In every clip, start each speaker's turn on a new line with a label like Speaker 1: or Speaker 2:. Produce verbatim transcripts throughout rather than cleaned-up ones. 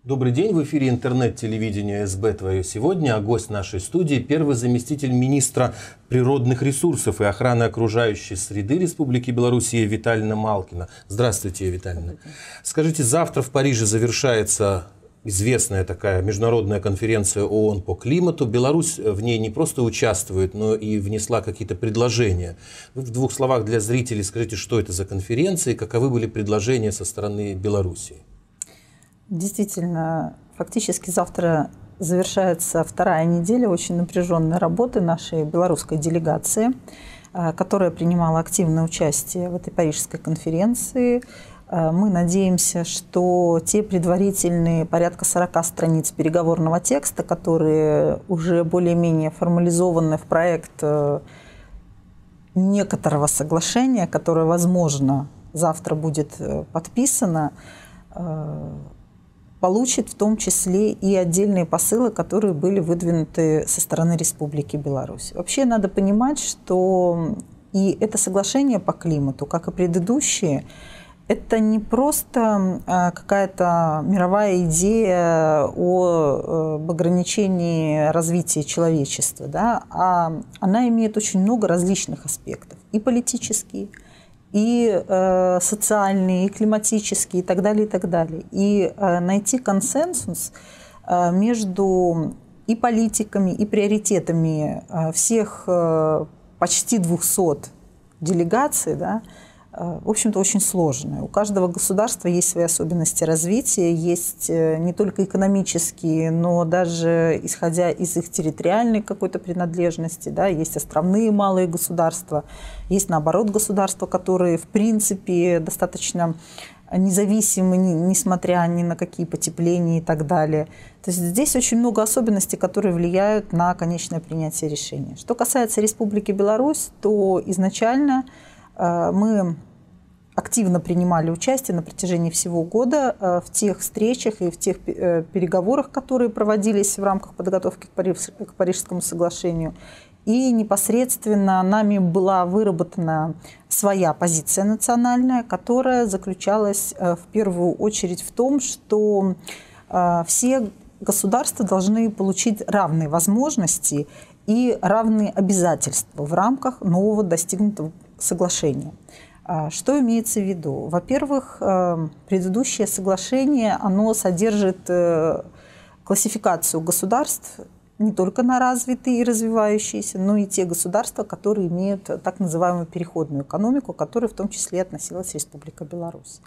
Speaker 1: Добрый день, в эфире интернет-телевидения СБ «Твое сегодня», а гость нашей студии – первый заместитель министра природных ресурсов и охраны окружающей среды Республики Белоруссия Виталина Малкина. Здравствуйте, Виталина. Скажите, завтра в Париже завершается известная такая международная конференция ООН по климату. Беларусь в ней не просто участвует, но и внесла какие-то предложения. Вы в двух словах для зрителей скажите, что это за конференция и каковы были предложения со стороны Белоруссии?
Speaker 2: Действительно, фактически завтра завершается вторая неделя очень напряженной работы нашей белорусской делегации, которая принимала активное участие в этой парижской конференции. Мы надеемся, что те предварительные порядка сорока страниц переговорного текста, которые уже более-менее формализованы в проект некоторого соглашения, которое, возможно, завтра будет подписано, получит в том числе и отдельные посылы, которые были выдвинуты со стороны Республики Беларусь. Вообще надо понимать, что и это соглашение по климату, как и предыдущие, это не просто какая-то мировая идея об ограничении развития человечества, да, а она имеет очень много различных аспектов, и политические, и э, социальные, и климатические, и так далее, и так далее. И э, найти консенсус э, между и политиками, и приоритетами э, всех э, почти двухсот делегаций, да, э, в общем-то, очень сложно. У каждого государства есть свои особенности развития, есть э, не только экономические, но даже исходя из их территориальной какой-то принадлежности, да, есть островные малые государства, есть, наоборот, государства, которые, в принципе, достаточно независимы, несмотря ни на какие потепления и так далее. То есть здесь очень много особенностей, которые влияют на конечное принятие решения. Что касается Республики Беларусь, то изначально э, мы активно принимали участие на протяжении всего года э, в тех встречах и в тех э, переговорах, которые проводились в рамках подготовки к, Париж, к Парижскому соглашению. И непосредственно нами была выработана своя позиция национальная, которая заключалась в первую очередь в том, что все государства должны получить равные возможности и равные обязательства в рамках нового достигнутого соглашения. Что имеется в виду? Во-первых, предыдущее соглашение, оно содержит классификацию государств, не только на развитые и развивающиеся, но и те государства, которые имеют так называемую переходную экономику, к которой в том числе относилась Республика Беларусь.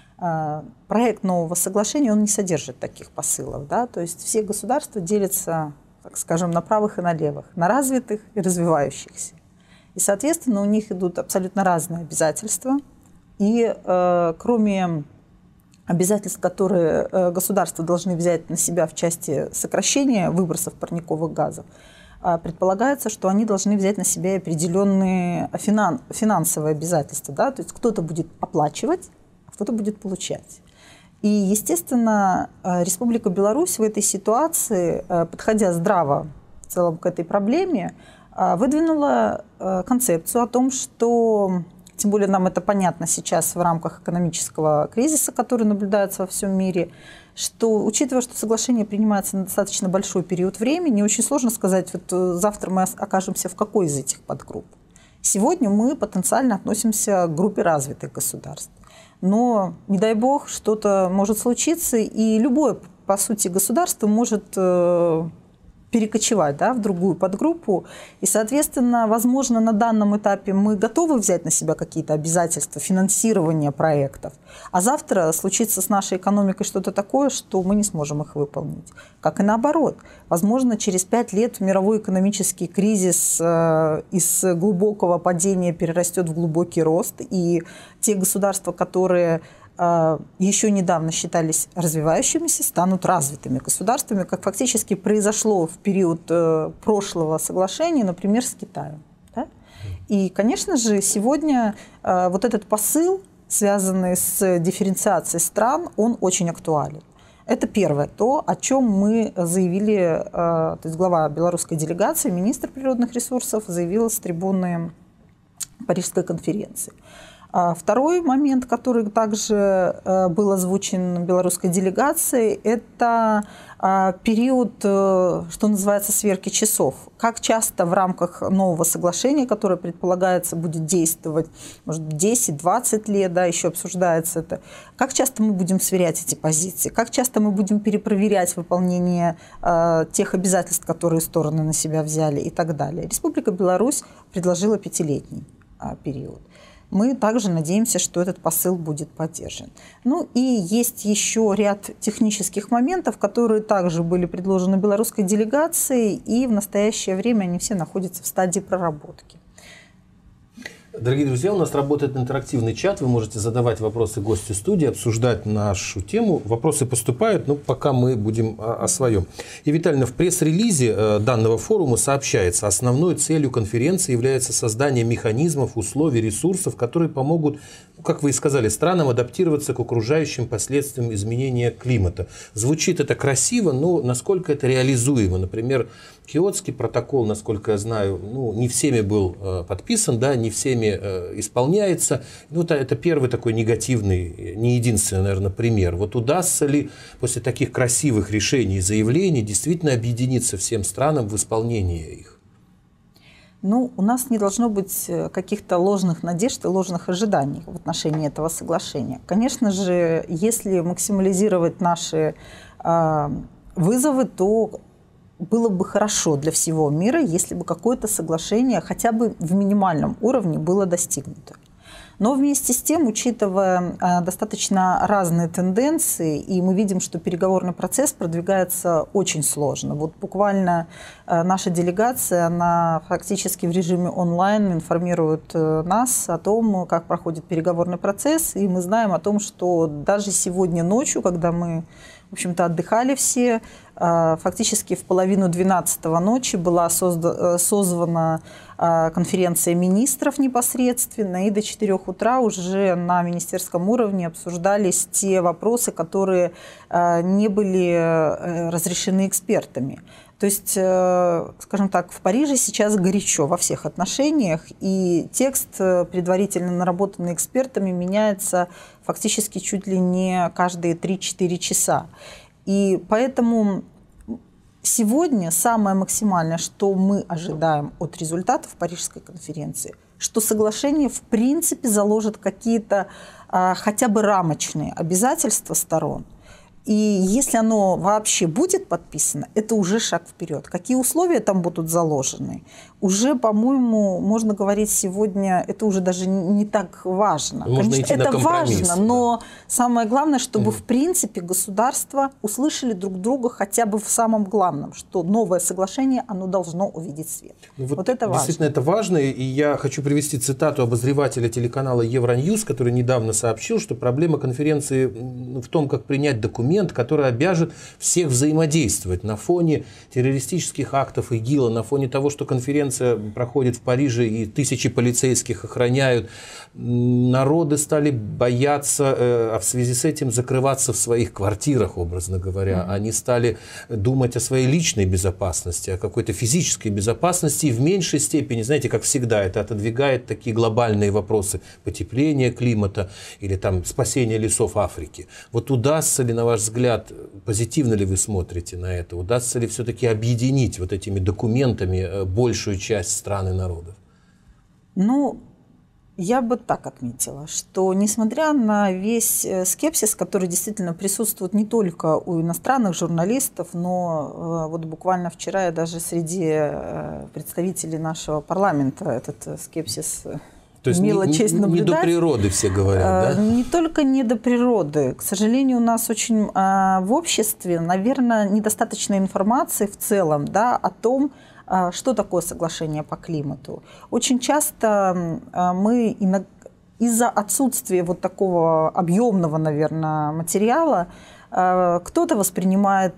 Speaker 2: Проект нового соглашения, он не содержит таких посылов, да? То есть все государства делятся, так скажем, на правых и на левых, на развитых и развивающихся. И, соответственно, у них идут абсолютно разные обязательства. И э, кроме обязательств, которые государства должны взять на себя в части сокращения выбросов парниковых газов, предполагается, что они должны взять на себя определенные финан, финансовые обязательства. Да? То есть кто-то будет оплачивать, а кто-то будет получать. И, естественно, Республика Беларусь в этой ситуации, подходя здраво в целом к этой проблеме, выдвинула концепцию о том, что... Тем более нам это понятно сейчас в рамках экономического кризиса, который наблюдается во всем мире, что, учитывая, что соглашение принимается на достаточно большой период времени, очень сложно сказать, вот завтра мы окажемся в какой из этих подгрупп. Сегодня мы потенциально относимся к группе развитых государств. Но, не дай бог, что-то может случиться, и любое, по сути, государство может перекочевать, да, в другую подгруппу. И, соответственно, возможно, на данном этапе мы готовы взять на себя какие-то обязательства финансирования проектов, а завтра случится с нашей экономикой что-то такое, что мы не сможем их выполнить. Как и наоборот. Возможно, через пять лет мировой экономический кризис э, из глубокого падения перерастет в глубокий рост, и те государства, которые еще недавно считались развивающимися, станут развитыми государствами, как фактически произошло в период прошлого соглашения, например, с Китаем. Да? И, конечно же, сегодня вот этот посыл, связанный с дифференциацией стран, он очень актуален. Это первое, то, о чем мы заявили, то есть глава белорусской делегации, министр природных ресурсов, заявила с трибуны Парижской конференции. Второй момент, который также был озвучен белорусской делегацией, это период, что называется, сверки часов. Как часто в рамках нового соглашения, которое предполагается будет действовать, может, десять-двадцать лет, да, еще обсуждается это, как часто мы будем сверять эти позиции, как часто мы будем перепроверять выполнение э, тех обязательств, которые стороны на себя взяли и так далее. Республика Беларусь предложила пятилетний э, период. Мы также надеемся, что этот посыл будет поддержан. Ну и есть еще ряд технических моментов, которые также были предложены белорусской делегацией, и в настоящее время они все находятся в стадии проработки.
Speaker 1: Дорогие друзья, у нас работает интерактивный чат. Вы можете задавать вопросы гостю студии, обсуждать нашу тему. Вопросы поступают, но пока мы будем о, о своем. И, Витальевна, в пресс-релизе данного форума сообщается, основной целью конференции является создание механизмов, условий, ресурсов, которые помогут, как вы и сказали, странам адаптироваться к окружающим последствиям изменения климата. Звучит это красиво, но насколько это реализуемо? Например, Киотский протокол, насколько я знаю, ну, не всеми был э, подписан, да, не всеми э, исполняется. Ну, это, это первый такой негативный, не единственный, наверное, пример. Вот удастся ли после таких красивых решений и заявлений действительно объединиться всем странам в исполнении их?
Speaker 2: Ну, у нас не должно быть каких-то ложных надежд и ложных ожиданий в отношении этого соглашения. Конечно же, если максимализировать наши э, вызовы, то было бы хорошо для всего мира, если бы какое-то соглашение хотя бы в минимальном уровне было достигнуто. Но вместе с тем, учитывая а, достаточно разные тенденции, и мы видим, что переговорный процесс продвигается очень сложно. Вот буквально а, наша делегация, она фактически в режиме онлайн информирует а, нас о том, как проходит переговорный процесс, и мы знаем о том, что даже сегодня ночью, когда мы, в общем-то, отдыхали все, фактически в половину двенадцатого ночи была созда- созвана конференция министров непосредственно, и до четырёх утра уже на министерском уровне обсуждались те вопросы, которые не были разрешены экспертами. То есть, скажем так, в Париже сейчас горячо во всех отношениях, и текст, предварительно наработанный экспертами, меняется фактически чуть ли не каждые три-четыре часа. И поэтому сегодня самое максимальное, что мы ожидаем от результатов Парижской конференции, что соглашение в принципе заложит какие-то а, хотя бы рамочные обязательства сторон. И если оно вообще будет подписано, это уже шаг вперед. Какие условия там будут заложены, уже, по-моему, можно говорить сегодня, это уже даже не так важно.
Speaker 1: Можно
Speaker 2: Конечно,
Speaker 1: идти на
Speaker 2: это
Speaker 1: компромисс,
Speaker 2: важно,
Speaker 1: да.
Speaker 2: но самое главное, чтобы
Speaker 1: Угу.
Speaker 2: в принципе государства услышали друг друга хотя бы в самом главном, что новое соглашение, оно должно увидеть свет.
Speaker 1: Ну, вот
Speaker 2: вот это важно.
Speaker 1: Действительно, это важно. И я хочу привести цитату обозревателя телеканала Евроньюз, который недавно сообщил, что проблема конференции в том, как принять документ, который обяжет всех взаимодействовать на фоне террористических актов ИГИЛа, на фоне того, что конференция проходит в Париже и тысячи полицейских охраняют. Народы стали бояться, а в связи с этим закрываться в своих квартирах, образно говоря. Mm-hmm. Они стали думать о своей личной безопасности, о какой-то физической безопасности. И в меньшей степени, знаете, как всегда, это отодвигает такие глобальные вопросы потепления климата или там спасения лесов Африки. Вот удастся ли, на ваш взгляд, позитивно ли вы смотрите на это? Удастся ли все-таки объединить вот этими документами большую часть стран и народов?
Speaker 2: Ну, я бы так отметила, что несмотря на весь скепсис, который действительно присутствует не только у иностранных журналистов, но вот буквально вчера я даже среди представителей нашего парламента этот скепсис
Speaker 1: То есть
Speaker 2: имела
Speaker 1: не,
Speaker 2: честь
Speaker 1: не,
Speaker 2: наблюдать.
Speaker 1: Не до природы все говорят, да?
Speaker 2: Не только не до природы. К сожалению, у нас очень в обществе, наверное, недостаточно информации в целом, да, о том, что такое соглашение по климату. Очень часто мы из-за отсутствия вот такого объемного, наверное, материала Кто-то воспринимает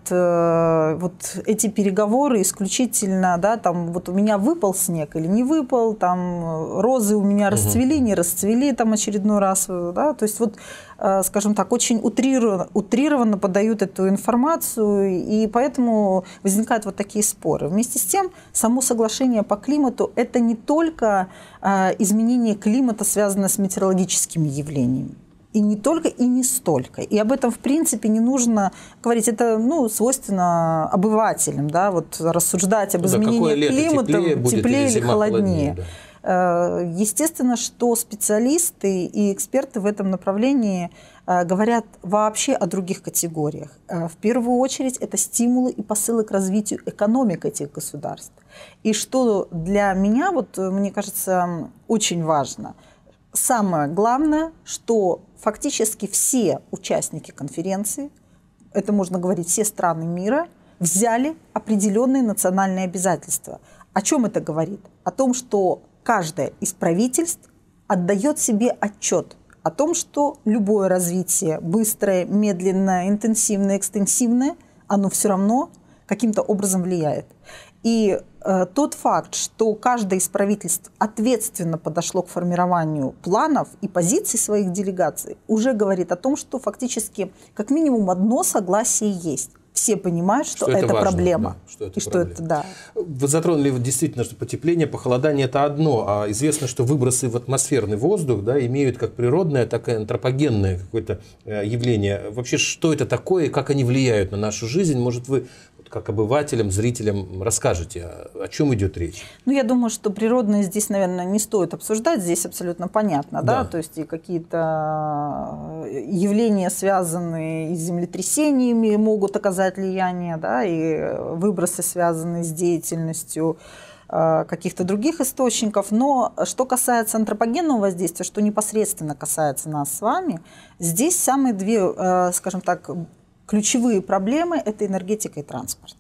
Speaker 2: вот эти переговоры исключительно, да, там вот у меня выпал снег или не выпал, там розы у меня расцвели, не расцвели там очередной раз, да, то есть вот, скажем так, очень утрированно, утрированно подают эту информацию, и поэтому возникают вот такие споры. Вместе с тем, само соглашение по климату – это не только изменение климата, связанное с метеорологическими явлениями. И не только, и не столько. И об этом, в принципе, не нужно говорить. Это, ну, свойственно обывателям, да, вот рассуждать об
Speaker 1: да,
Speaker 2: изменении климата,
Speaker 1: теплее, будет,
Speaker 2: теплее или, или холоднее.
Speaker 1: холоднее да.
Speaker 2: Естественно, что специалисты и эксперты в этом направлении говорят вообще о других категориях. В первую очередь, это стимулы и посылы к развитию экономик этих государств. И что для меня, вот, мне кажется, очень важно – самое главное, что фактически все участники конференции, это можно говорить все страны мира, взяли определенные национальные обязательства. О чем это говорит? О том, что каждое из правительств отдает себе отчет о том, что любое развитие, быстрое, медленное, интенсивное, экстенсивное, оно все равно каким-то образом влияет. И э, тот факт, что каждое из правительств ответственно подошло к формированию планов и позиций своих делегаций, уже говорит о том, что фактически как минимум одно согласие есть. Все понимают, что, что это, это важно, проблема.
Speaker 1: Да, что это
Speaker 2: и
Speaker 1: проблема.
Speaker 2: Что это, да.
Speaker 1: Вы затронули действительно, что потепление, похолодание – это одно. А известно, что выбросы в атмосферный воздух, да, имеют как природное, так и антропогенное какое-то явление. Вообще, что это такое и как они влияют на нашу жизнь? Может, вы как обывателям, зрителям расскажете, о чем идет речь?
Speaker 2: Ну, я думаю, что природное здесь, наверное, не стоит обсуждать. Здесь абсолютно понятно, да, да? То есть и какие-то явления, связанные с землетрясениями, могут оказать влияние, да, и выбросы, связанные с деятельностью каких-то других источников. Но что касается антропогенного воздействия, что непосредственно касается нас с вами, здесь самые две, скажем так, ключевые проблемы – это энергетика и транспорт.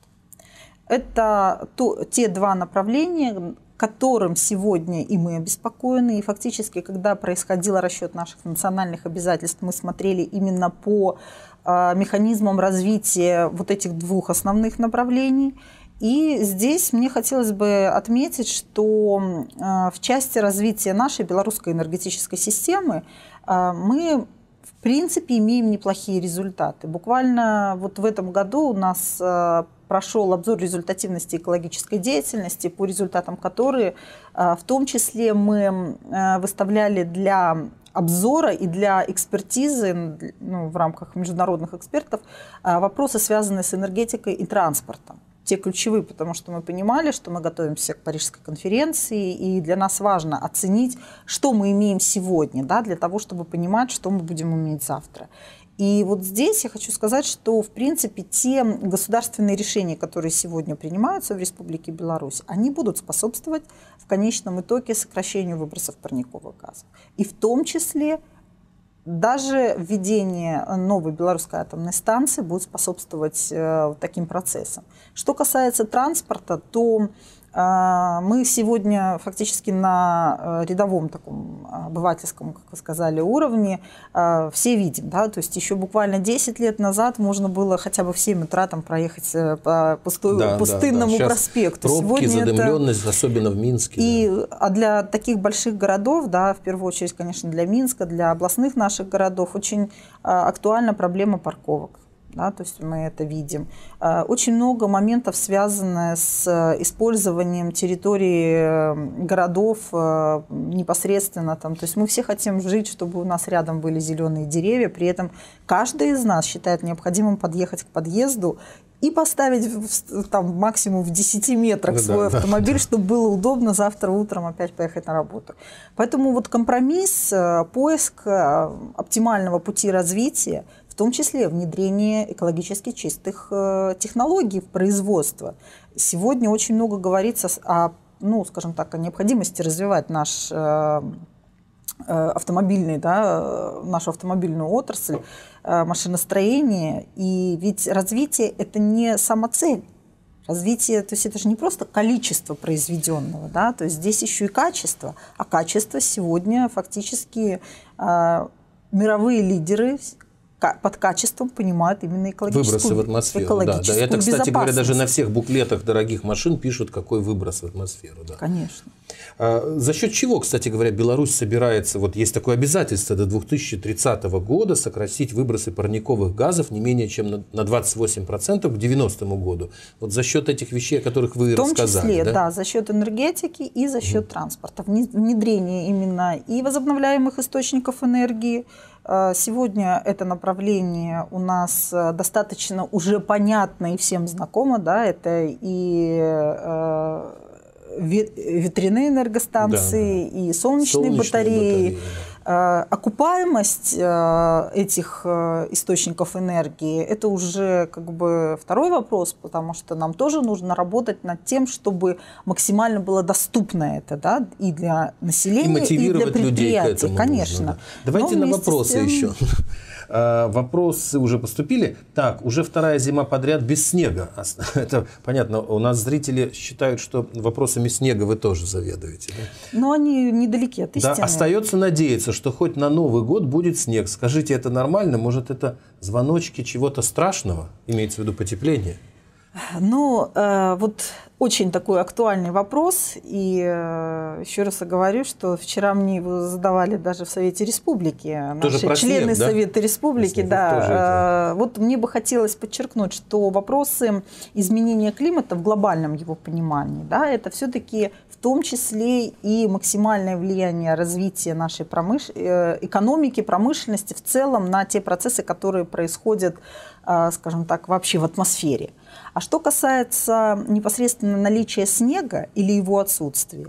Speaker 2: Это то, те два направления, которым сегодня и мы обеспокоены. И фактически, когда происходил расчет наших национальных обязательств, мы смотрели именно по э, механизмам развития вот этих двух основных направлений. И здесь мне хотелось бы отметить, что э, в части развития нашей белорусской энергетической системы э, мы в принципе имеем неплохие результаты. Буквально вот в этом году у нас э, прошел обзор результативности экологической деятельности, по результатам которой э, в том числе мы э, выставляли для обзора и для экспертизы, ну, в рамках международных экспертов, э, вопросы, связанные с энергетикой и транспортом. Те ключевые, потому что мы понимали, что мы готовимся к Парижской конференции, и для нас важно оценить, что мы имеем сегодня, да, для того, чтобы понимать, что мы будем иметь завтра. И вот здесь я хочу сказать, что, в принципе, те государственные решения, которые сегодня принимаются в Республике Беларусь, они будут способствовать в конечном итоге сокращению выбросов парниковых газов. И в том числе даже введение новой белорусской атомной станции будет способствовать э, таким процессам. Что касается транспорта, то э, мы сегодня фактически на э, рядовом таком обывательском, как вы сказали, уровне э, все видим. Да? То есть еще буквально десять лет назад можно было хотя бы в семь утра там проехать по пустой, да, пустынному да, да. проспекту.
Speaker 1: Пробки, сегодня задымленность, это... особенно в Минске.
Speaker 2: И, да. А для таких больших городов, да, в первую очередь, конечно, для Минска, для областных наших городов, очень а, актуальна проблема парковок. Да, то есть мы это видим. А, очень много моментов, связанных с использованием территории городов а, непосредственно. Там, то есть мы все хотим жить, чтобы у нас рядом были зеленые деревья, при этом каждый из нас считает необходимым подъехать к подъезду и поставить там, максимум в десяти метрах свой да, автомобиль, да. чтобы было удобно завтра утром опять поехать на работу. Поэтому вот компромисс, поиск оптимального пути развития, в том числе внедрение экологически чистых технологий в производство. Сегодня очень много говорится о, ну, скажем так, о необходимости развивать наш автомобильный, да, нашу автомобильную отрасль, машиностроение. И ведь развитие – это не самоцель. Развитие, то есть это же не просто количество произведенного, да, то есть здесь еще и качество. А качество сегодня фактически э, мировые лидеры под качеством понимают именно экологическую,
Speaker 1: выбросы в атмосферу. Да, да. Это, кстати говоря, даже на всех буклетах дорогих машин пишут, какой выброс в атмосферу. Да.
Speaker 2: Конечно.
Speaker 1: А за счет чего, кстати говоря, Беларусь собирается, вот есть такое обязательство до две тысячи тридцатого года сократить выбросы парниковых газов не менее чем на двадцать восемь процентов к девяностому году. Вот за счет этих вещей, о которых вы рассказали.
Speaker 2: В том числе,
Speaker 1: да?
Speaker 2: да, за счет энергетики и за счет mm. транспорта. Внедрение именно и возобновляемых источников энергии. Сегодня это направление у нас достаточно уже понятно и всем знакомо, да, это и ветряные энергостанции, да, и солнечные, солнечные батареи. батареи да. Окупаемость этих источников энергии – это уже как бы второй вопрос, потому что нам тоже нужно работать над тем, чтобы максимально было доступно это, да, и для населения, и,
Speaker 1: мотивировать
Speaker 2: и для предприятий.
Speaker 1: Людей к этому
Speaker 2: конечно.
Speaker 1: Нужно, да. Давайте на вопросы тем... еще. Вопросы уже поступили. Так, уже вторая зима подряд без снега. Это понятно, у нас зрители считают, что вопросами снега вы тоже заведуете. Да?
Speaker 2: Но они недалеки от истины.
Speaker 1: Да, остается надеяться, что хоть на Новый год будет снег. Скажите, это нормально? Может, это звоночки чего-то страшного? Имеется в виду потепление?
Speaker 2: Ну, э, вот очень такой актуальный вопрос. И э, еще раз говорю, что вчера мне его задавали даже в Совете Республики.
Speaker 1: Тоже
Speaker 2: Наши члены
Speaker 1: снег, да?
Speaker 2: Совета Республики. Да, э, вот мне бы хотелось подчеркнуть, что вопросы изменения климата в глобальном его понимании, да, это все-таки в том числе и максимальное влияние развития нашей промыш... э, экономики, промышленности в целом на те процессы, которые происходят, э, скажем так, вообще в атмосфере. А что касается непосредственно наличия снега или его отсутствия,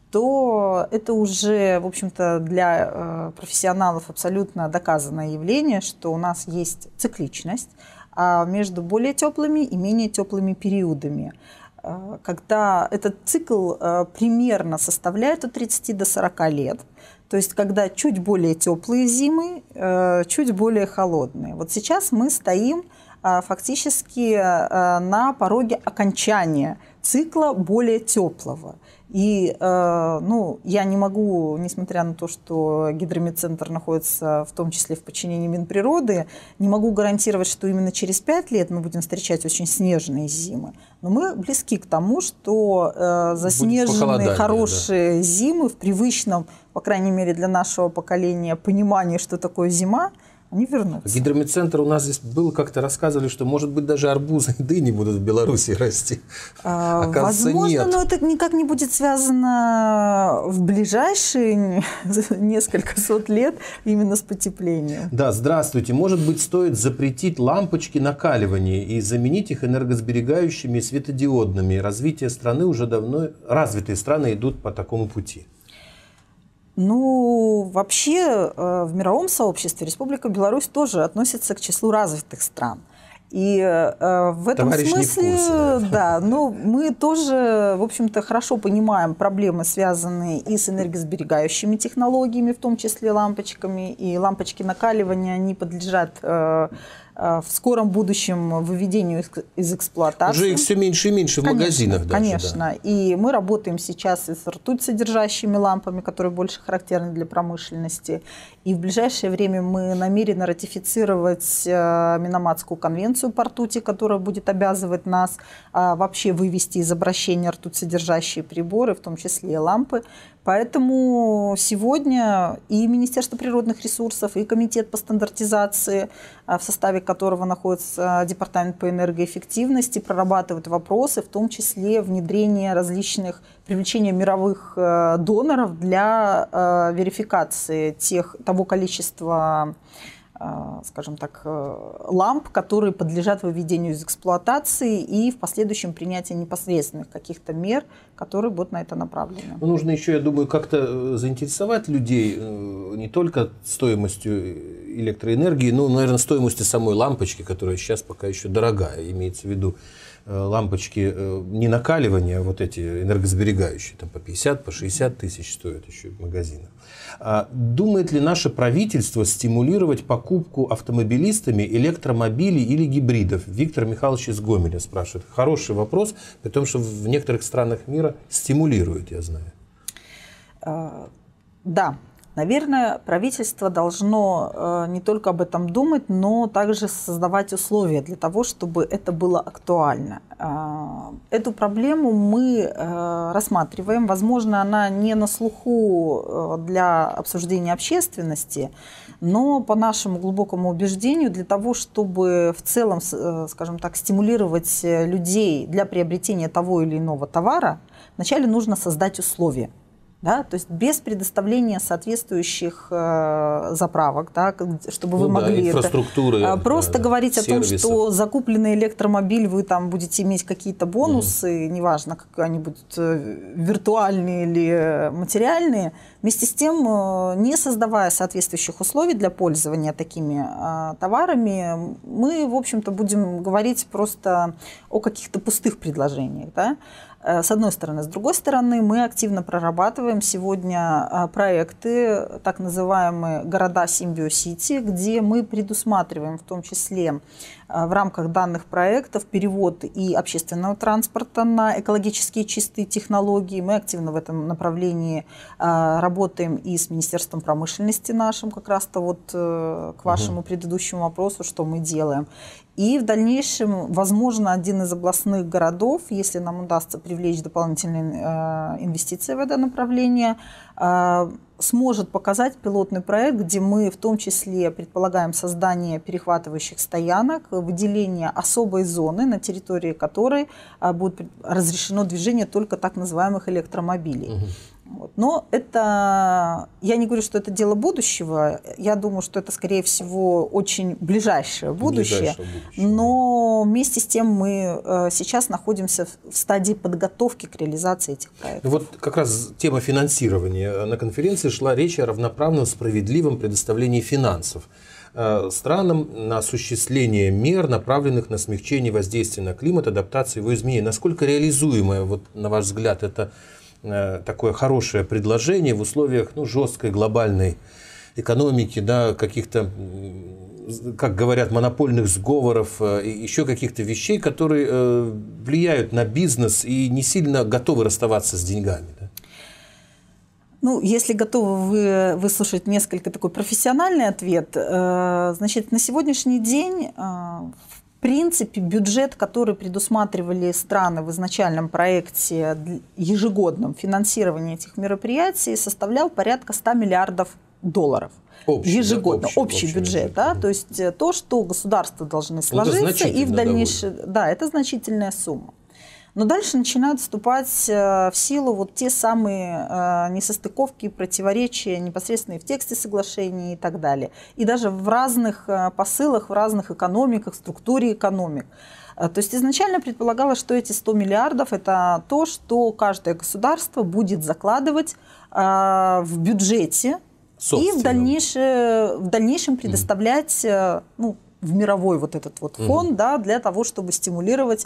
Speaker 2: то это уже, в общем-то, для э, профессионалов абсолютно доказанное явление, что у нас есть цикличность э, между более теплыми и менее теплыми периодами. Э, когда этот цикл э, примерно составляет от тридцати до сорока лет, то есть когда чуть более теплые зимы, э, чуть более холодные. Вот сейчас мы стоим фактически на пороге окончания цикла более теплого. И ну, я не могу, несмотря на то, что гидрометцентр находится в том числе в подчинении Минприроды, не могу гарантировать, что именно через пять лет мы будем встречать очень снежные зимы. Но мы близки к тому, что заснеженные хорошие да. зимы в привычном, по крайней мере для нашего поколения, понимании, что такое зима, они вернутся.
Speaker 1: Гидрометцентр у нас здесь был, как-то рассказывали, что, может быть, даже арбузы и дыни будут в Беларуси расти.
Speaker 2: А, возможно, нет. Но это никак не будет связано в ближайшие несколько сот лет именно с потеплением.
Speaker 1: Да, здравствуйте. Может быть, стоит запретить лампочки накаливания и заменить их энергосберегающими и светодиодными. Развитие страны уже давно... Развитые страны идут по такому пути.
Speaker 2: Ну, вообще в мировом сообществе Республика Беларусь тоже относится к числу развитых стран. И э, в этом
Speaker 1: Товарищ
Speaker 2: смысле,
Speaker 1: не в курсе,
Speaker 2: да, но мы тоже, в общем-то, хорошо понимаем проблемы, связанные и с энергосберегающими технологиями, в том числе лампочками. И лампочки накаливания, они подлежат э, в скором будущем выведению из эксплуатации.
Speaker 1: Уже их все меньше и меньше в
Speaker 2: конечно,
Speaker 1: магазинах даже.
Speaker 2: Конечно.
Speaker 1: Да.
Speaker 2: И мы работаем сейчас и с ртуть-содержащими лампами, которые больше характерны для промышленности. И в ближайшее время мы намерены ратифицировать Минаматскую конвенцию по ртути, которая будет обязывать нас вообще вывести из обращения ртуть-содержащие приборы, в том числе и лампы. Поэтому сегодня и Министерство природных ресурсов, и Комитет по стандартизации, в составе которого находится Департамент по энергоэффективности, прорабатывают вопросы, в том числе внедрения различных, привлечения мировых доноров для верификации тех, того количества, скажем так, ламп, которые подлежат выведению из эксплуатации и в последующем принятию непосредственных каких-то мер, которые будут на это направлены.
Speaker 1: Ну, нужно еще, я думаю, как-то заинтересовать людей не только стоимостью электроэнергии, но, наверное, стоимостью самой лампочки, которая сейчас пока еще дорогая, имеется в виду лампочки не накаливания, а вот эти энергосберегающие, там по пятьдесят, по шестьдесят тысяч стоят еще в магазинах. А думает ли наше правительство стимулировать покупку автомобилистами электромобилей или гибридов? Виктор Михайлович из Гомеля спрашивает. Хороший вопрос, потому что в некоторых странах мира стимулируют, я знаю.
Speaker 2: Да. Наверное, правительство должно не только об этом думать, но также создавать условия для того, чтобы это было актуально. Эту проблему мы рассматриваем. Возможно, она не на слуху для обсуждения общественности, но по нашему глубокому убеждению, для того, чтобы в целом, скажем так, стимулировать людей для приобретения того или иного товара, вначале нужно создать условия. Да, то есть без предоставления соответствующих э, заправок, да, чтобы ну вы могли
Speaker 1: да, инфраструктуры,
Speaker 2: это, просто
Speaker 1: да,
Speaker 2: говорить
Speaker 1: сервисов.
Speaker 2: о том, что закупленный электромобиль, вы там будете иметь какие-то бонусы, угу. неважно, как они будут виртуальные или материальные, вместе с тем, не создавая соответствующих условий для пользования такими э, товарами, мы, в общем-то, будем говорить просто о каких-то пустых предложениях, да? С одной стороны. С другой стороны, мы активно прорабатываем сегодня проекты, так называемые города Симбио-Сити, где мы предусматриваем в том числе в рамках данных проектов перевод и общественного транспорта на экологически чистые технологии. Мы активно в этом направлении работаем и с Министерством промышленности нашим, как раз-то вот к вашему угу. предыдущему вопросу, что мы делаем. И в дальнейшем, возможно, один из областных городов, если нам удастся привлечь дополнительные э, инвестиции в это направление, э, сможет показать пилотный проект, где мы в том числе предполагаем создание перехватывающих стоянок, выделение особой зоны, на территории которой э, будет разрешено движение только так называемых электромобилей. Угу. Вот. Но это, я не говорю, что это дело будущего, я думаю, что это, скорее всего, очень ближайшее будущее, ближайшее будущее. Но вместе с тем мы сейчас находимся в стадии подготовки к реализации этих проектов.
Speaker 1: Вот как раз тема финансирования. На конференции шла речь о равноправном, справедливом предоставлении финансов странам на осуществление мер, направленных на смягчение воздействия на климат, адаптацию его изменений. Насколько реализуемое, вот, на ваш взгляд, это такое хорошее предложение в условиях ну, жесткой глобальной экономики, да, каких-то, как говорят, монопольных сговоров, еще каких-то вещей, которые влияют на бизнес и не сильно готовы расставаться с деньгами? Да?
Speaker 2: Ну, если готовы вы выслушать несколько такой профессиональный ответ, значит, на сегодняшний день в принципе, бюджет, который предусматривали страны в изначальном проекте ежегодном финансирования этих мероприятий, составлял порядка ста миллиардов долларов. Общий, ежегодно. Да, общий, общий, общий бюджет. бюджет да? То есть то, что государства должны сложиться, и в дальнейшем... Да, это значительная сумма. Но дальше начинают вступать в силу вот те самые несостыковки, противоречия непосредственно и в тексте соглашений и так далее. И даже в разных посылах, в разных экономиках, структуре экономик. То есть изначально предполагалось, что эти сто миллиардов – это то, что каждое государство будет закладывать в бюджете и в дальнейшем, в дальнейшем предоставлять, ну, в мировой вот этот вот фонд, угу. да, для того, чтобы стимулировать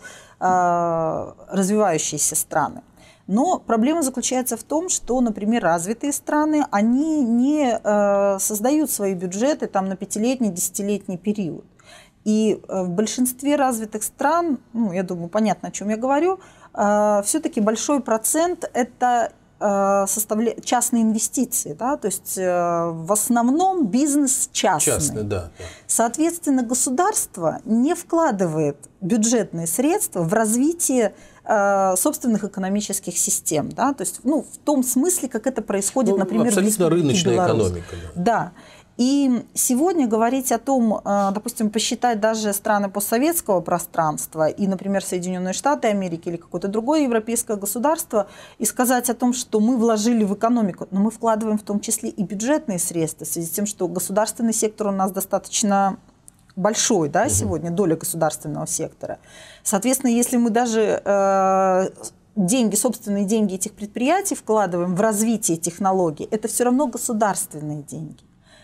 Speaker 2: э, развивающиеся страны. Но проблема заключается в том, что, например, развитые страны, они не э, создают свои бюджеты там, на пятилетний, десятилетний период. И э, в большинстве развитых стран, ну, я думаю, понятно, о чем я говорю, э, все-таки большой процент – это составля... частные инвестиции, да? То есть э, в основном бизнес частный. Частный, да, да. Соответственно, государство не вкладывает бюджетные средства в развитие э, собственных экономических систем, да? То есть, ну, в том смысле, как это происходит, ну, например, в Республике Беларусь. Абсолютно рыночная экономика. Да. да. И сегодня говорить о том, допустим, посчитать даже страны постсоветского пространства и, например, Соединенные Штаты Америки или какое-то другое европейское государство, и сказать о том, что мы вложили в экономику, но мы вкладываем в том числе и бюджетные средства, в связи с тем, что государственный сектор у нас достаточно большой, да, сегодня, доля государственного сектора. Соответственно, если мы даже э, деньги, собственные деньги этих предприятий вкладываем в развитие технологий, это все равно государственные деньги.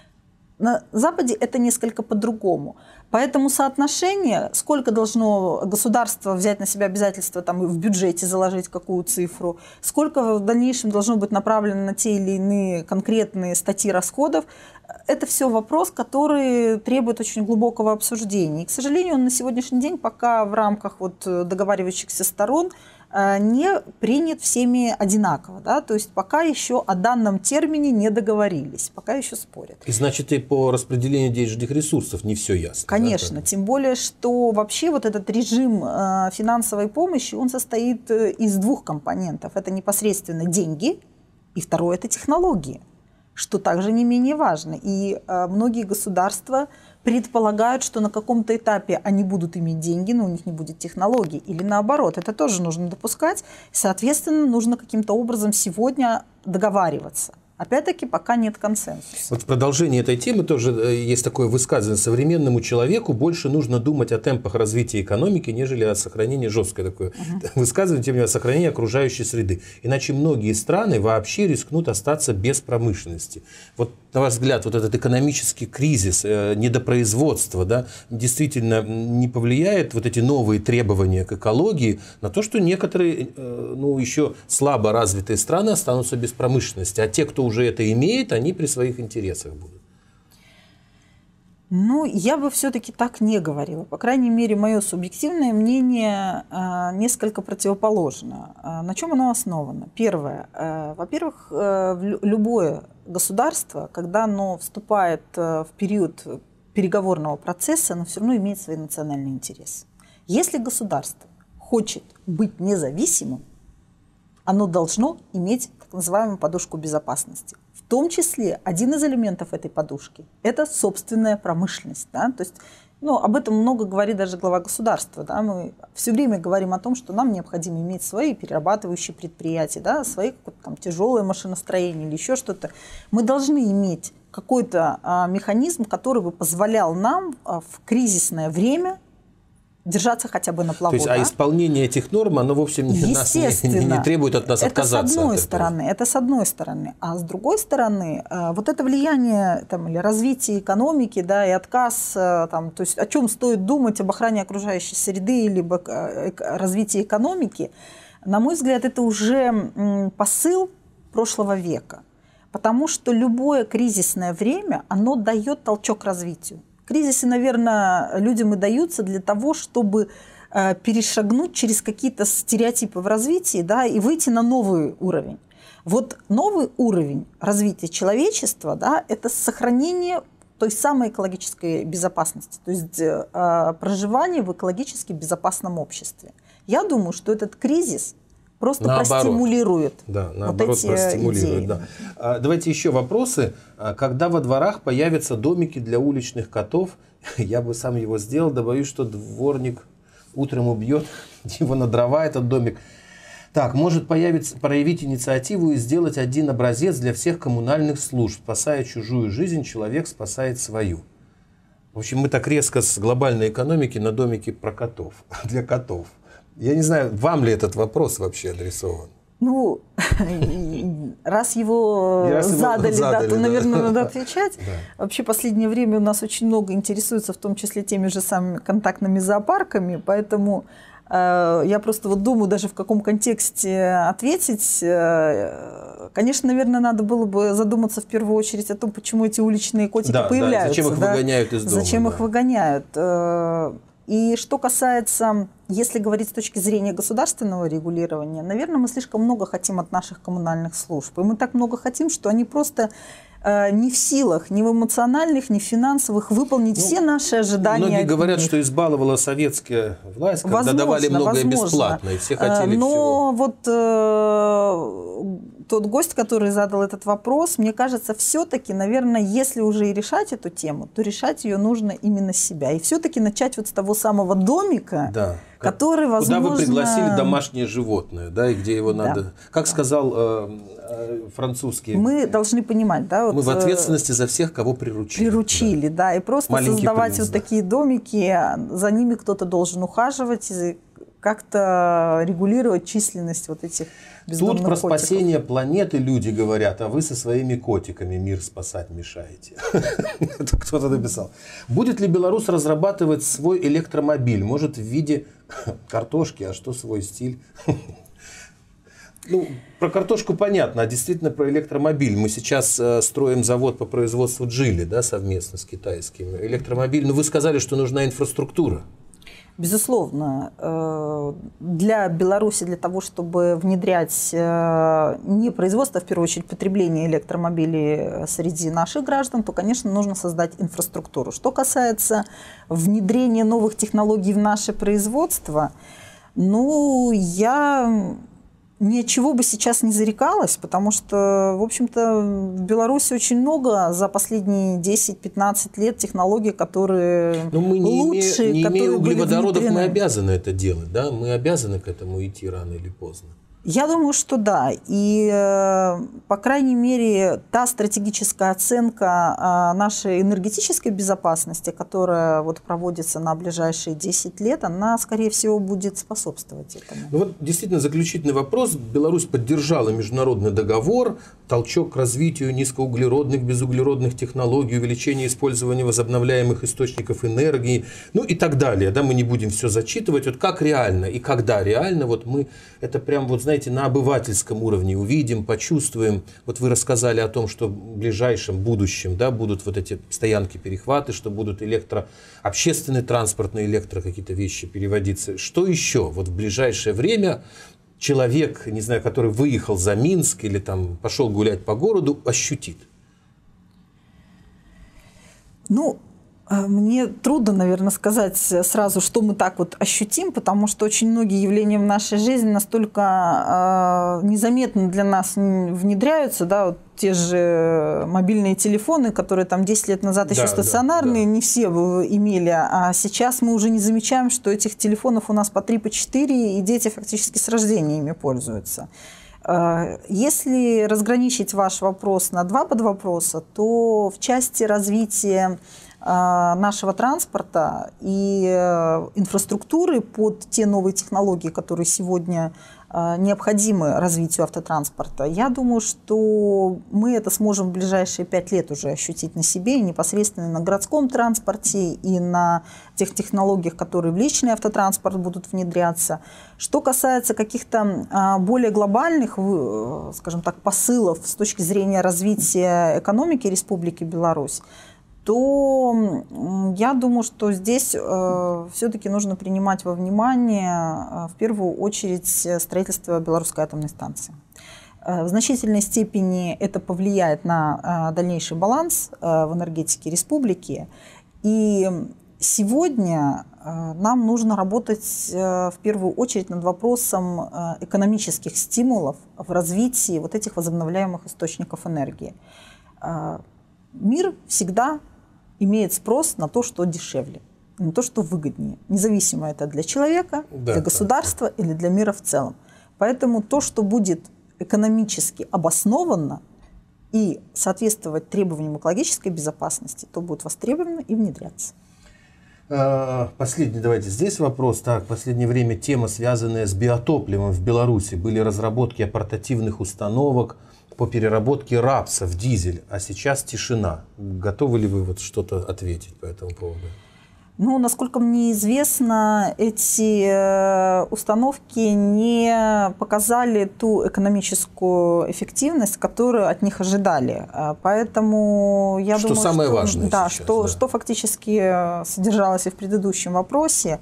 Speaker 2: На Западе это несколько по-другому. Поэтому соотношение, сколько должно государство взять на себя обязательства там, в бюджете заложить какую цифру, сколько в дальнейшем должно быть направлено на те или иные конкретные статьи расходов, это все вопрос, который требует очень глубокого обсуждения. И, к сожалению, он на сегодняшний день пока в рамках вот договаривающихся сторон не принят всеми одинаково. Да? То есть пока еще о данном термине не договорились, пока еще спорят.
Speaker 1: И значит, и по распределению денежных ресурсов не все ясно.
Speaker 2: Конечно, да? Тем более, что вообще вот этот режим финансовой помощи, он состоит из двух компонентов. Это непосредственно деньги, и второе – это технологии, что также не менее важно. И многие государства предполагают, что на каком-то этапе они будут иметь деньги, но у них не будет технологий. Или наоборот, это тоже нужно допускать. Соответственно, нужно каким-то образом сегодня договариваться. Опять-таки, пока нет консенсуса.
Speaker 1: Вот в продолжении этой темы тоже есть такое высказывание. Современному человеку больше нужно думать о темпах развития экономики, нежели о сохранении, жесткое такое uh-huh. высказывание, тем не менее, о сохранении окружающей среды. Иначе многие страны вообще рискнут остаться без промышленности. Вот, на ваш взгляд, вот этот экономический кризис, недопроизводство, да, действительно не повлияет вот эти новые требования к экологии на то, что некоторые, ну, еще слабо развитые страны останутся без промышленности, а те, кто уже это имеет, они при своих интересах будут?
Speaker 2: Ну, я бы все-таки так не говорила. По крайней мере, мое субъективное мнение э, несколько противоположно. Э, на чем оно основано? Первое. Э, во-первых, э, любое государство, когда оно вступает э, в период переговорного процесса, оно все равно имеет свои национальные интересы. Если государство хочет быть независимым, оно должно иметь так называемую подушку безопасности. В том числе один из элементов этой подушки – это собственная промышленность. Да? То есть, ну, об этом много говорит даже глава государства. Да? Мы все время говорим о том, что нам необходимо иметь свои перерабатывающие предприятия, да? Свои там, тяжелое машиностроение или еще что-то. Мы должны иметь какой-то а, механизм, который бы позволял нам а, в кризисное время держаться хотя бы на плаву.
Speaker 1: То есть, да? А исполнение этих норм, оно вовсе не, нас, не, не, не требует от нас
Speaker 2: это
Speaker 1: отказаться.
Speaker 2: С одной
Speaker 1: от
Speaker 2: стороны, это с одной стороны. А с другой стороны, вот это влияние там, или развитие экономики, да, и отказ, там, то есть о чем стоит думать, об охране окружающей среды или развитии экономики, на мой взгляд, это уже посыл прошлого века. Потому что любое кризисное время, оно дает толчок развитию. Кризисы, наверное, людям и даются для того, чтобы э, перешагнуть через какие-то стереотипы в развитии, да, и выйти на новый уровень. Вот новый уровень развития человечества, да, это сохранение той самой экологической безопасности, то есть э, проживание в экологически безопасном обществе. Я думаю, что этот кризис просто наоборот. простимулирует.
Speaker 1: Да, наоборот, вот эти простимулирует. Да. А, давайте еще вопросы. Когда во дворах появятся домики для уличных котов, я бы сам его сделал, да боюсь, что дворник утром убьет его на дрова, этот домик. Так, может появиться, проявить инициативу и сделать один образец для всех коммунальных служб. Спасая чужую жизнь, человек спасает свою. В общем, мы так резко с глобальной экономики на домики про котов, для котов. Я не знаю, вам ли этот вопрос вообще адресован?
Speaker 2: Ну, раз его раз задали, его задали да, то, да. наверное, надо отвечать. Да. Вообще, в последнее время у нас очень много интересуется, в том числе теми же самыми контактными зоопарками, поэтому э, я просто вот думаю, даже в каком контексте ответить. Э, конечно, наверное, надо было бы задуматься в первую очередь о том, почему эти уличные котики да, появляются.
Speaker 1: Да, зачем их
Speaker 2: да?
Speaker 1: выгоняют из дома.
Speaker 2: Зачем
Speaker 1: да.
Speaker 2: их выгоняют. Э, И что касается, если говорить с точки зрения государственного регулирования, наверное, мы слишком много хотим от наших коммунальных служб. И мы так много хотим, что они просто э, не в силах, ни в эмоциональных, ни в финансовых выполнить ну, все наши ожидания.
Speaker 1: Многие говорят, них. Что избаловала советская власть, когда возможно, давали многое возможно. бесплатно, и все хотели
Speaker 2: Но
Speaker 1: всего.
Speaker 2: вот э, тот гость, который задал этот вопрос, мне кажется, все-таки, наверное, если уже и решать эту тему, то решать ее нужно именно с себя. И все-таки начать вот с того самого домика, да. который, возможно...
Speaker 1: Куда вы пригласили домашнее животное, да, и где его надо... Да. Как сказал э, э, французский...
Speaker 2: Мы должны понимать, да... Вот,
Speaker 1: мы в ответственности за всех, кого приручили.
Speaker 2: Приручили, да, да и просто Маленький создавать принц, вот да. такие домики, за ними кто-то должен ухаживать и как-то регулировать численность вот этих бездомных
Speaker 1: Тут про
Speaker 2: котиков.
Speaker 1: Спасение планеты люди говорят, а вы со своими котиками мир спасать мешаете. Это кто-то написал. Будет ли белорус разрабатывать свой электромобиль? Может, в виде картошки, а что свой стиль? Ну, про картошку понятно, а действительно про электромобиль. Мы сейчас э, строим завод по производству Джили, да, совместно с китайскими. Электромобиль, но вы сказали, что нужна инфраструктура.
Speaker 2: Безусловно, для Беларуси, для того, чтобы внедрять не производство, а в первую очередь потребление электромобилей среди наших граждан, то, конечно, нужно создать инфраструктуру. Что касается внедрения новых технологий в наше производство, ну, я ни от чего бы сейчас не зарекалась, потому что, в общем-то, в Беларуси очень много за последние десять-пятнадцать лет технологий, которые
Speaker 1: Но мы не
Speaker 2: лучше,
Speaker 1: имея, не
Speaker 2: которые
Speaker 1: имея углеводородов,
Speaker 2: были
Speaker 1: мы обязаны это делать, да? Мы обязаны к этому идти рано или поздно.
Speaker 2: Я думаю, что да. И, по крайней мере, та стратегическая оценка нашей энергетической безопасности, которая вот проводится на ближайшие десять лет, она, скорее всего, будет способствовать этому.
Speaker 1: Ну вот действительно заключительный вопрос. Беларусь поддержала международный договор, толчок к развитию низкоуглеродных, безуглеродных технологий, увеличение использования возобновляемых источников энергии, ну и так далее. Да, мы не будем все зачитывать. Вот как реально и когда реально, вот мы это прям, вот знаете, на обывательском уровне увидим, почувствуем. Вот вы рассказали о том, что в ближайшем будущем, да, будут вот эти стоянки-перехваты, что будут электро, общественный транспорт на электро какие-то вещи переводиться. Что еще вот в ближайшее время человек, не знаю, который выехал за Минск или там пошел гулять по городу, ощутит?
Speaker 2: Ну, мне трудно, наверное, сказать сразу, что мы так вот ощутим, потому что очень многие явления в нашей жизни настолько э, незаметно для нас внедряются, да, вот те же мобильные телефоны, которые там десять лет назад еще да, стационарные, да, да. не все имели, а сейчас мы уже не замечаем, что этих телефонов у нас по три, по четыре, и дети фактически с рождения ими пользуются. Если разграничить ваш вопрос на два подвопроса, то в части развития нашего транспорта и инфраструктуры под те новые технологии, которые сегодня необходимы развитию автотранспорта, я думаю, что мы это сможем в ближайшие пять лет уже ощутить на себе, и непосредственно на городском транспорте, и на тех технологиях, которые в личный автотранспорт будут внедряться. Что касается каких-то более глобальных, скажем так, посылов с точки зрения развития экономики Республики Беларусь, то я думаю, что здесь э, все-таки нужно принимать во внимание э, в первую очередь строительство Белорусской атомной станции. Э, в значительной степени это повлияет на э, дальнейший баланс э, в энергетике республики. И сегодня э, нам нужно работать э, в первую очередь над вопросом э, экономических стимулов в развитии вот этих возобновляемых источников энергии. Э, мир всегда имеет спрос на то, что дешевле, на то, что выгоднее. Независимо это для человека, да, для государства да. или для мира в целом. Поэтому то, что будет экономически обоснованно и соответствовать требованиям экологической безопасности, то будет востребовано и внедряться.
Speaker 1: Последний, давайте здесь вопрос. Так, в последнее время тема, связанная с биотопливом в Беларуси. Были разработки портативных установок по переработке рапса в дизель, а сейчас тишина. Готовы ли вы вот что-то ответить по этому поводу?
Speaker 2: Ну, насколько мне известно, эти установки не показали ту экономическую эффективность, которую от них ожидали. Поэтому я
Speaker 1: что
Speaker 2: думаю,
Speaker 1: самое
Speaker 2: что,
Speaker 1: важное
Speaker 2: да,
Speaker 1: сейчас,
Speaker 2: что,
Speaker 1: да.
Speaker 2: что фактически содержалось и в предыдущем вопросе.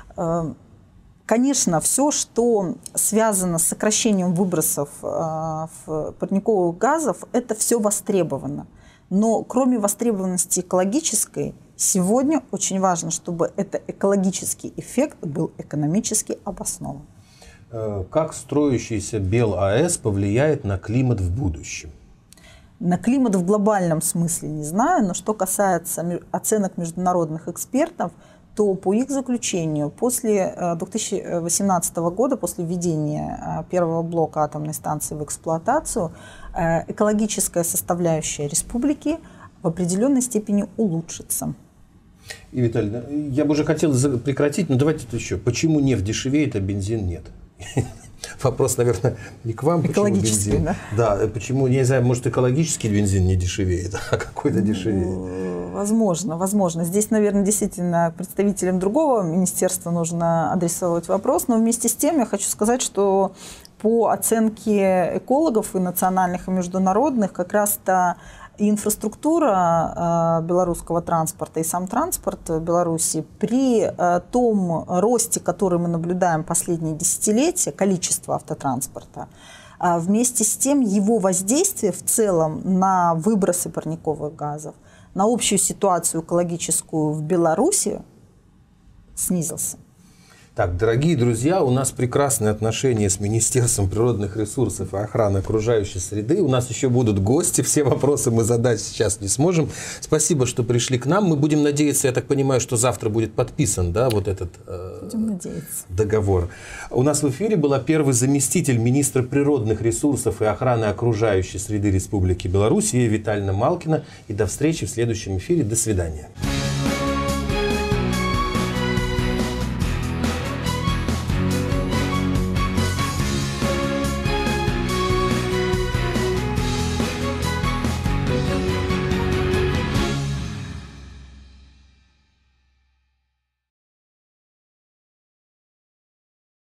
Speaker 2: Конечно, все, что связано с сокращением выбросов парниковых газов, это все востребовано. Но кроме востребованности экологической, сегодня очень важно, чтобы этот экологический эффект был экономически обоснован.
Speaker 1: Как строящийся БелАЭС повлияет на климат в будущем?
Speaker 2: На климат в глобальном смысле не знаю, но что касается оценок международных экспертов, то по их заключению после две тысячи восемнадцатого года, после введения первого блока атомной станции в эксплуатацию, экологическая составляющая республики в определенной степени улучшится.
Speaker 1: И, Виталий, я бы уже хотел прекратить, но давайте еще. Почему нефть дешевеет, а бензин нет? Вопрос, наверное, не к вам.
Speaker 2: Экологический,
Speaker 1: почему бензин?
Speaker 2: Да?
Speaker 1: Да, почему, не знаю, может, экологический бензин не дешевеет, а какой-то дешевеет?
Speaker 2: Возможно, возможно. Здесь, наверное, действительно представителям другого министерства нужно адресовать вопрос, но вместе с тем я хочу сказать, что по оценке экологов и национальных, и международных, как раз-то и инфраструктура белорусского транспорта, и сам транспорт Беларуси при том росте, который мы наблюдаем последние десятилетия, количество автотранспорта, вместе с тем его воздействие в целом на выбросы парниковых газов, на общую ситуацию экологическую в Беларуси снизился.
Speaker 1: Так, дорогие друзья, у нас прекрасные отношения с Министерством природных ресурсов и охраны окружающей среды. У нас еще будут гости, все вопросы мы задать сейчас не сможем. Спасибо, что пришли к нам. Мы будем надеяться, я так понимаю, что завтра будет подписан, да, вот этот э, договор. У нас в эфире была первый заместитель министра природных ресурсов и охраны окружающей среды Республики Беларусь Витальевна Малкина. И до встречи в следующем эфире. До свидания.